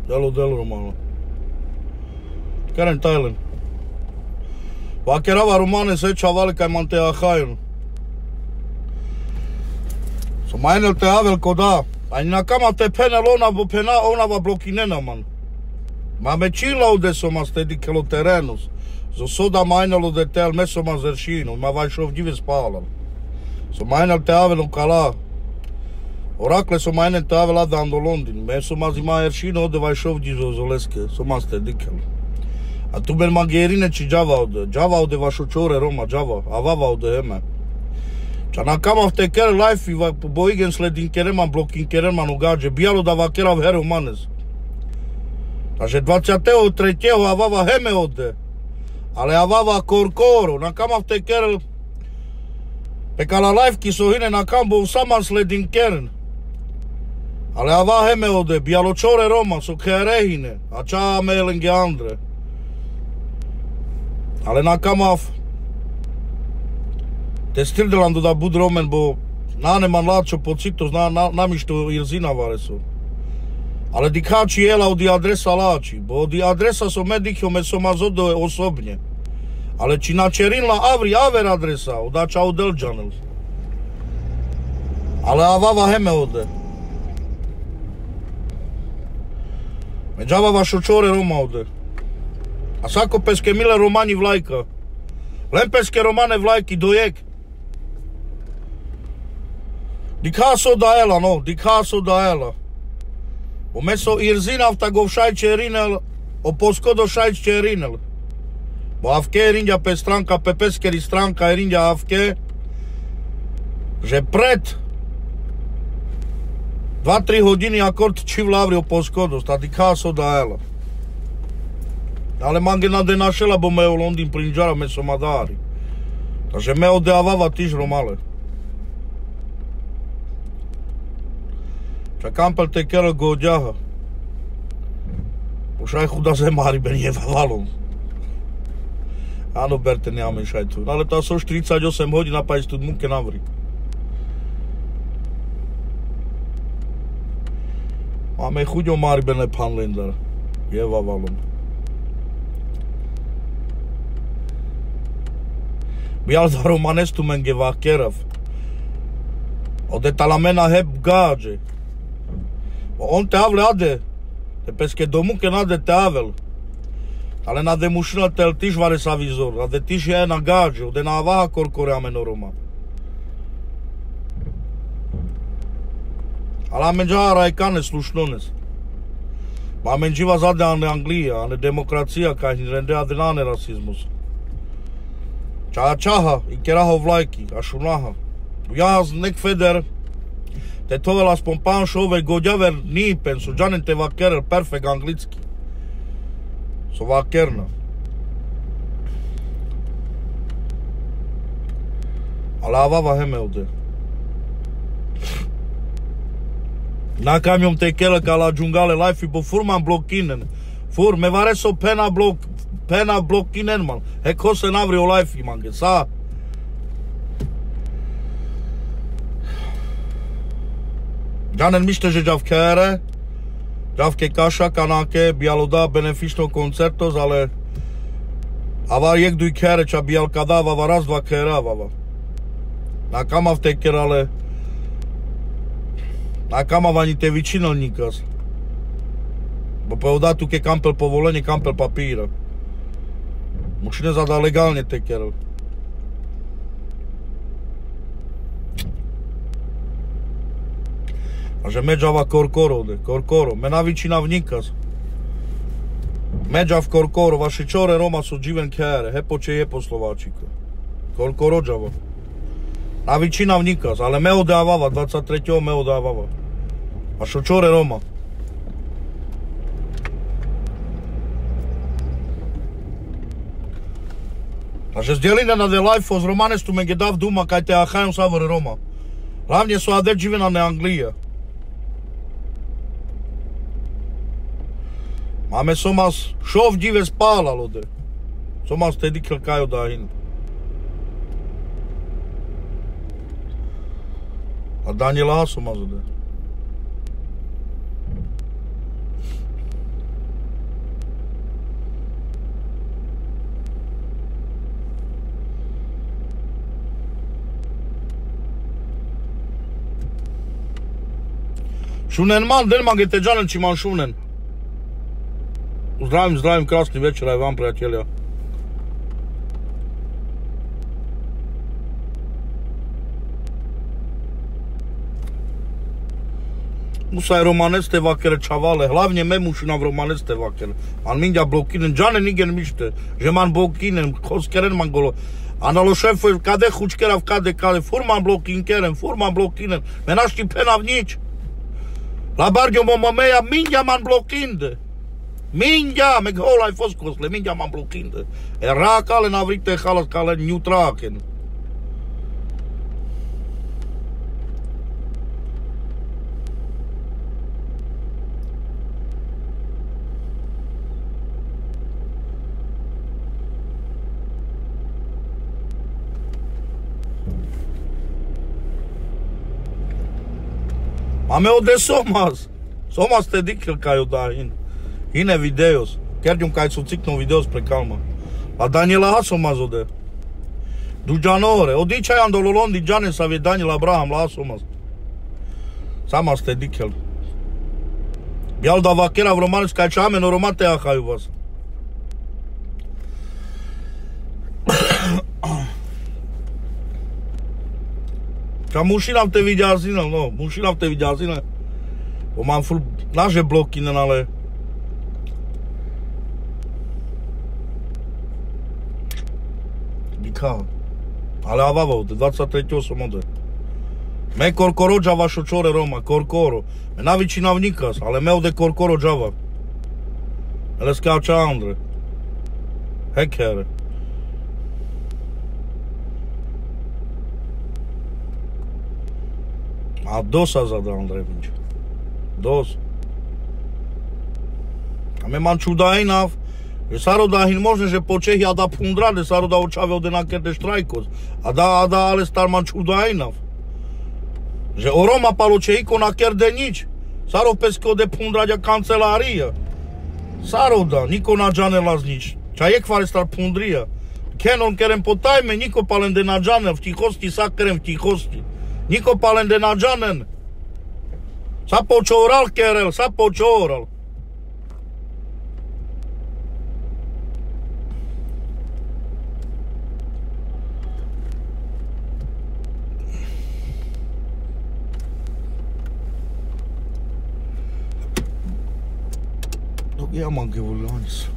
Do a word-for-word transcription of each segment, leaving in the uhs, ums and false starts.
Delo, delo, romano. Care în Thailand. Vakerava romane se chavale kai mante ahayon. So mainel te avel koda. Aina kama te pena lona bo pena ona va blokinena man. Ma me chilo de somas te di kilo terrenos. So soda mainelo de tel meso mazershino, ma vai shov dive spala. So mainel te avel un kala. Oracle so mainel te avel adando Londin. Meso mazima ershino de vai shov dive zoleske. So mas te dikelo. A tu ben magherine ci Java ode, Java ode va șuciore Roma, Java, avava ode eme. Ća na kama te kere life i va boigen sledin kereman blokin kereman ugađe, bijalo da va kera vhere umanes. Takže dvacetého tretieho avava heme ode, ale avava korkoro, na kama te kere, pe kala life ki so hine na kam bo saman sledin keren. Ale ava heme ode, bijalo čore Roma, so kere hine, a ča melenge andre. Ale na kamav te stildelandu da bud romen bo nane man lačo pocitos na, na, namišto irzina vareso. Ale dikači jela odi adresa lači, bo odi adresa so medikjo me so mazodo osobnje. Ale či na čerinla avri aver adresa, odača udelđanel. Ale avava heme ode. Međava vašo čore Roma ode. A sako peske mile romani vlajka. Lem peske romane vlajki dojek. Dikaso da ela, no, dikaso da ela. O meso irzinav ta govšaj čerinel, o poskodo šaj čerinel. Bo avke erinja pe stranka, pe peskeri stranka erinja avke. Že pred dva tri hodini akord či vlavri o poskodo, sta dikaso da ela. Ale mange nade našela bo me u Londin prinđara me so madari. Takže me ode avava tiž romale. Čakam pel te kere godjaha. Ušaj huda zemari ben je vavalom. Ano berte neame šaj tu. Ale ta so štyridsať osem hodina pa istud muke navri. Máme chuďo mari ben pan Lindar. Je vavalom. Bial za romanestu menge vakerav. Ode talamena heb gađe. On te avle ade. Te peske domu ke nade te avel. Ale nade mušina tel tiš vare sa vizor. Ade tiš je na gađe. Ode na avaha korkore ameno Roma. Ale amenđara e kane slušnones. Ma amenđiva zade ane Anglija, ane demokracija kaj rende ade nane rasizmus. Čaha čaha, i keraho vlajki, a šunaha. Jaz nek feder, te tovela spompan šove godjaver nipen, so džanen te vakerer perfekt anglicki. So vakerna. Ale avava heme ode. Na kamjom te kele ka la džungale life bo furman blokinen. Fur, me vare so pena blok, pena blokinen man. He ko se navri o life mange, sa. Janen miște že javkere, javke kaša kanake, bialoda benefično koncertos, ale ava jek duj kere ča bial kada vava raz dva kera vava. Na kamav te kerale, na kamav ani te vičinelnikas. Bo poveda tu ke kampel povolenie, kampel papíra. Mušine zada legálne te kerale. A že međava korkoro ode, korkoro, mena vičina vnikas. Međav korkoro, vaši čore Roma su dživen kere, hepo če je po Slovačika. Korkoro džava. Na vičina vnikas, ale me ode avava, dvadsať tri me ode avava. Vaši čore Roma. A že zdjeline na de life z romanestu me gedav duma kaj te ahajom savore Roma. Hlavnje su ade dživena ne Anglija. Máme somas šov dive spálal ode. Somas tedy klkajo dahin. A Daniela somas ode. Шунен ман, ден ман гете джанен чи ман шунен. Здравим, здравим, красный вечер, и вам, приятеля. Musai romanesc te vakere čavale, hlavně me mušina v romanesc te vakere. Man minja blokinen, džane nigen mište, že man blokinen, koskeren man golo. Analo šefo, kade hučkerav, kade, kade, furman blokinkeren, furman blokinen, me našti penav nič. La bargio momo meja, minja man blokinde. Minja, me gholai foskosle, minja man blokinde. E raakale navrite halas kale njutraken. Ame ode somas. Somas te dikel kaj da in. Hine videos. Kerdium kaj su ciknu videos pre calma. La Daniela ha somas ode. Du gianore. Odi čaj ando lolondi giane sa vie Daniel Abraham la somas. Samas te dikel. Bial da vakera v romanes kaj čame no romate ahaju vas. Ca mušina te vidia zine, no, mušina te vidia zine. Bo mám furt naše blokine, ale... Dika. Ale avavo, dvadsať tri som ode. Me korkoro džava šo čore Roma, korkoro. Me navičina vnikas, ale me ode korkoro džava. Ele skáča Andre. Hekere. A dos a zada Andreević. Dos. A me man čudainav, že sarodahin možne, že po Čehi a da pundrade, saroda očave ode nakerde štrajkos. A da, a da, ale star man čudainav. Že o Roma palo Čehiko nakerde nič. Sarov peske ode pundrade kancelaria. Saroda, niko na džanela z nič. Ča je kvare star pundria. Kenon kerem po tajme, niko palende na džanel, v tichosti sa kerem v tichosti. Niko palende na džanen. Sa počoral kerel, sa počoral. Dok ja mam gewolans.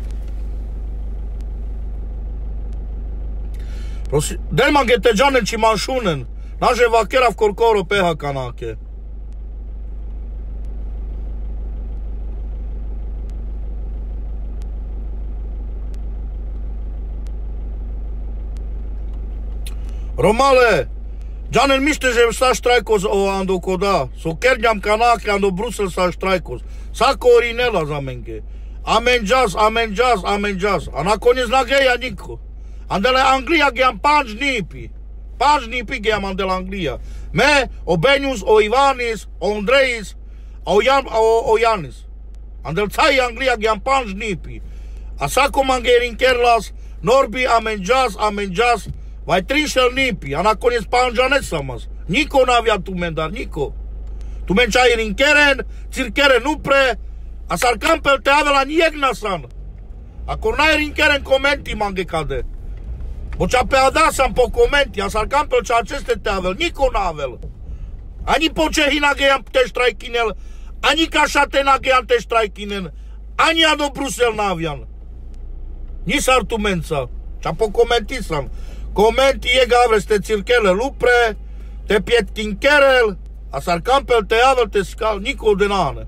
Prosi, del man gete džanen či man šunen. Naše vakera v korkoro peha kanake. Romale, džanen mište, že sa štrajkos o ando koda. So kernjam kanake ando Brusel sa štrajkos. Sa korinela za menke. Amen jazz, amen jazz, amen jazz. A nakonec nageja niko. Andele Anglija geam panč nipi. Pažni pige am de la Anglia. Me, o Benius, o Ivanis, o Andreis, o Jan, o, o Janis. Andel cai Anglia geam pažni pi. A sako mangerin kerlas, Norbi amenjas, amenjas, vai trinšel nipi. A nakonec panža ne samas. Niko navia tu mendar, niko. Tu menčaj rinkeren, cirkeren upre, a sar campel te avela njegna san. Ako naj rinkeren komenti mange kade. Bo ća pe ada sam po komenti, a sar campel ća aceste te avel, niko navel. Ani po Čehi nagejam te štrajkinel, ani kašate nagejam te štrajkinen, ani ja do Brusel navijan. Nis argumenca, ća po komenti sam. Komenti je gavre ste cirkele lupre, te pietkin kerel, a sar campel te avel te skal, niko denane.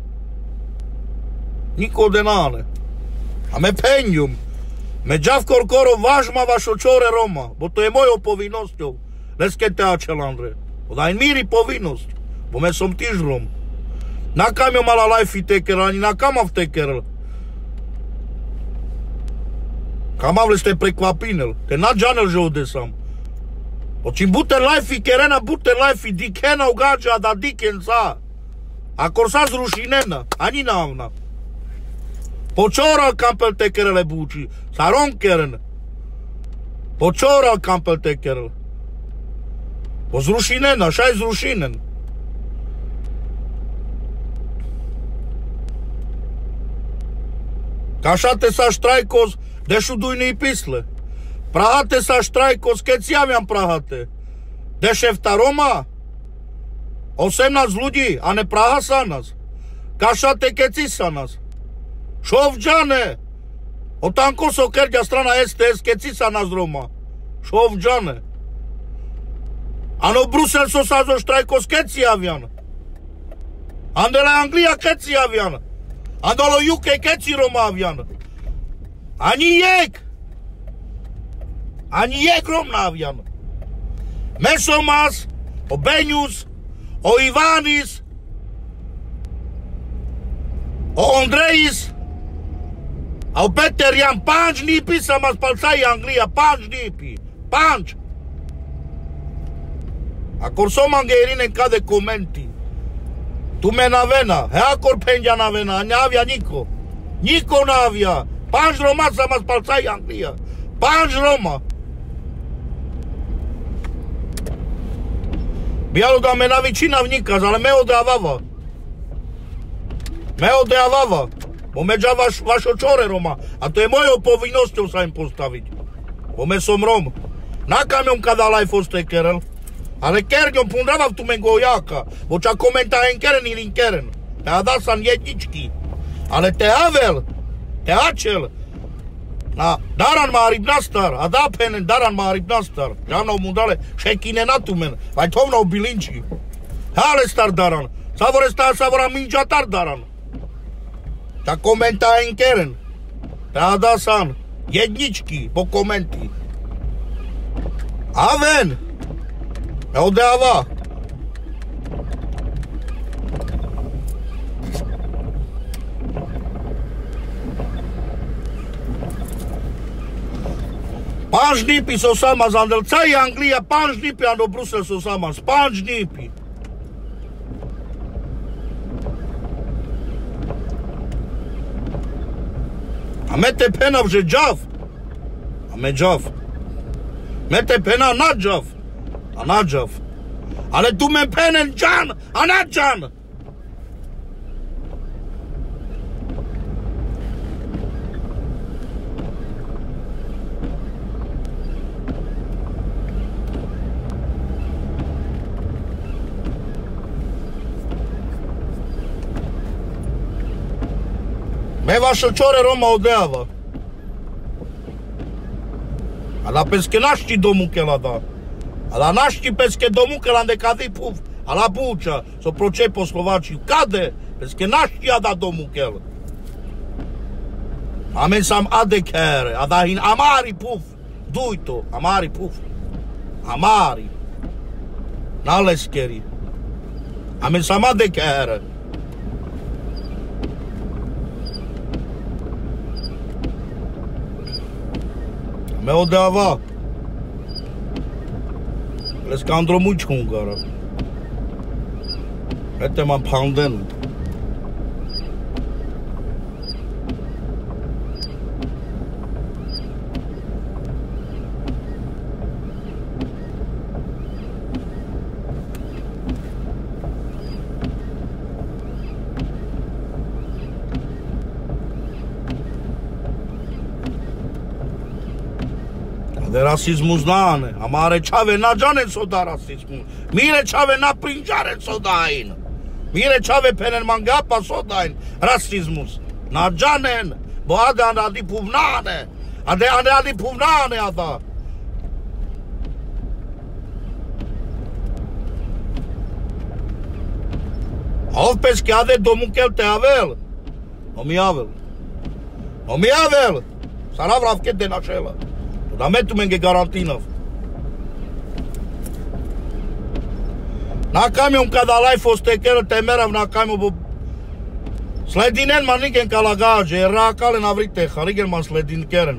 Niko denane. A me penjum. Me džav korkoro važma vašo čore Roma, bo to je mojo povinnosťou. Neske te ačel, Andre. Odaj miri povinnosť, bo me som tiž Rom. Na kam jo mala lajfi teker, ani na kamav teker. Kamavle ste prekvapinel, te na džanel že ode sam. Očim bute lajfi kerena, bute lajfi dikena ugađa da diken sa. Akor sa zrušinena, ani navna. Počoral kampel tekerele buči, saron keren. Počoral kampel tekerel. Po zrušinen, šaj zrušinen. Kašate sa štrajkos, dešu dujný písle. Prahate sa štrajkos, keď si javiam prahate. Dešefta Roma? osemnásť ľudí, a ne Praha sa nás. Kašate keci sa nás. Šovđane. O tanko so kerďa strana es té es keci sa nás Roma. Šovđane. Ano Brusel so sa zo štrajkos keci javian. Andele Anglia keci javian. Andolo ú ká keci Roma javian. Ani jek. Ani jek Roma javian. Mesomas, o Beňus, o Ivanis, o Andrejis, a o Peter Jan, panč nipi sa ma spalcai Anglia, panč nipi, panč. Acor som angherine în cade comenti. Tu me navena, he acor pengia navena, ne avia Nico. Nico n-avia, panč Roma sa ma spalcai Anglia, panč Roma. Bialu da me navicina vnikaz, ale me odeavava. Me odeavava. Bo me dža vaš, vašo čore Roma. A to je mojou povinnosťou sa im postaviť. Bo me som Rom. Na kamion kada laj foste kerel. Ale kerňom pundrava v tu men gojaka. Bo ča komenta en keren ili keren. Te ada san jednički. Ale te avel. Te acel. Na daran mārib nastar, a da penen daran mārib nastar. Žano mundale, šekine natumen, vai tovno bilinči. Hale star daran, savore star savora minja tar daran. Ta komenta en keren. Ta da san, jednički po komenti. Aven, odeava. Panč nipi so sama zandel, cai Anglia, panč nipi ando Brusel so sama, panč nipi. A mete pena vže džav. A me džav. Mete pena na džav. A na džav. Ale tu me penen džan, a na džan. Me vašo čore Roma odeava. Ala peske naști domukela da. Ala naști peske domukela de cadi puf. Ala buča, so proce po Slovačiu. Kade? Peske naști a da domukel. Amen sam ade kere. A da hin amari puf. Duito, amari puf. Amari. Naleskeri. Amen sam ade kere. Me odeava. Les kandro much hungara. Ete man panden. De rasismus nane, amare čave na džanen so da rasismus. Mire čave na prinđaren so dain. Mire čave penen mangapa so dain rasismus. Na džanen, bo ade adi puvnane. Ade ade adi puvnane ada. Ovpeski ade domukel te avel. O mi avel. O mi avel. Saravrav ket de našela. Da metu menge garantinov. Na kamion kada laj foste kero te merav na kamion bo sledinen man nigen kalagađe, jer rakale na vrite, harigen man sledin keren.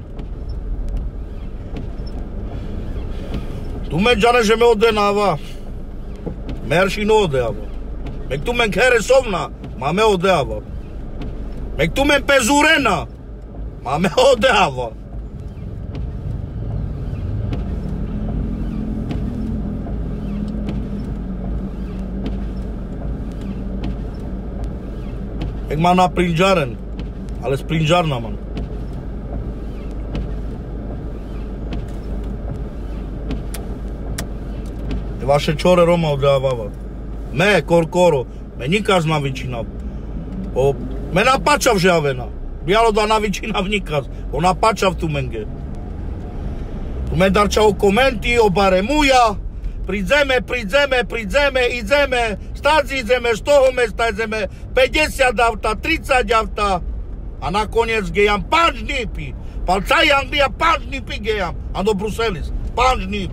Tu men džaneže me ode nava. Merši no ode ava. Mek tu men kere sovna, ma me ode ava. Mek tu men pezurena, ma me ode ava. Mek man na prinđaren, ale s prinđarna man. vaše čore Roma udávava. Me, korkoro, me nikaz na vičina. O, me napačav žavena. Bijalo da na vičina vnikaz. O napačav tu menge. Tu me darča o komenti, o baremuja. Pridzeme, pridzeme, pridzeme, idzeme. Stazi idzeme, z toho mesta idzeme. pedeset avta, tridsať avta. A nakoniec gejam ପାଞ୍ଚ dní. Palcaj Anglia ପାଞ୍ଚ dní gejam. A do Bruselis. ପାଞ୍ଚ dní.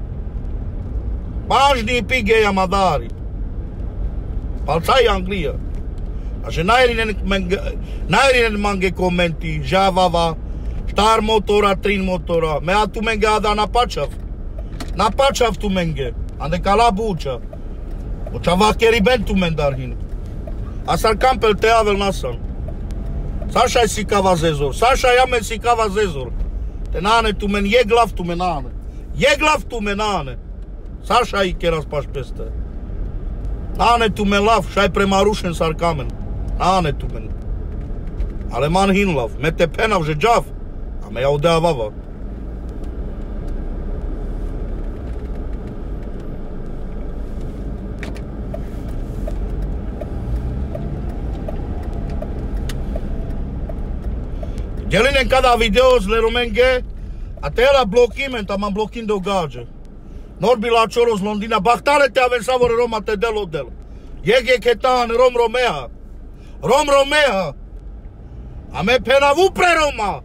ପାଞ୍ଚ dní gejam a dári. Palcaj Anglia. Takže najrinen mange komenti. Žavava. Štar motora, trin motora. Mea tu menge ada napačav. Napačav tu menge. Ande kala buča. Oča vakeri ben tu mendarhin. Asar kampel te avel nasan. Saša je sikava zezor. Saša jamen sikava zezor. Te nane tu men je glav tu menane. Je glav tu menane. Saša i keras paš peste. Nane tu men lav. Šaj prema rušen sar kamen. Nane tu men. Ale man hin lav. Me te penav že džav. A me ja udea vava. Gelinen cada videos le romenge, a te la blokiment, am blokin do gaje. Norbi la Choros Londina, bahtare te aven savore Roma te delo del. Jege ketan Rom Romea. Rom Romea. A me penavu pre Roma.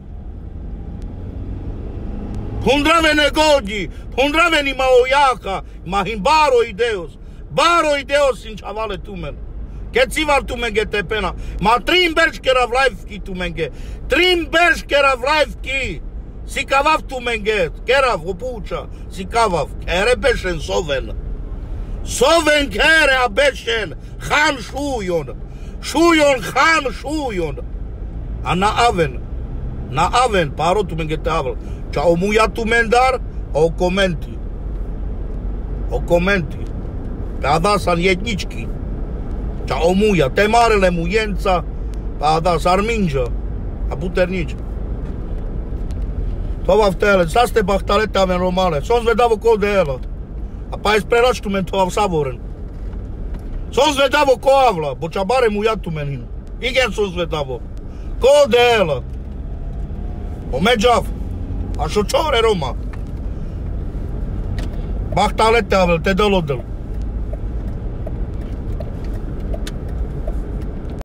Hundrave negodi, hundrave ni maojaka, ma hin baro ideos. Baro ideos sin chavale tu men. Kețivar tu menge te pena. Ma trim berș kera vlajvki tu menge. Trim berș kera vlajvki. Sikavav tu menge. Kera vopuča. Sikavav. Kere bešen soven. Soven kere a bešen. Han šujon. Šujon han šujon. A na aven. Na aven. Paro tu menge te avel. Ča omuja tu mendar. O komenti. O komenti. Pe ada san jednički. Cea o muia, te marele muiența, pa da, s-ar mingea, a puternici. To vaftele, sa ste bahtalete aven romale, son zvedavo ko de ela. A pa je sprerač tu men to av savoren. Son zvedavo ko avla, bo cea bare muia tu men hinu. Igen son zvedavo. Ko de ela. O međav. A šo čore Roma. Bahtalete avel, te delodel.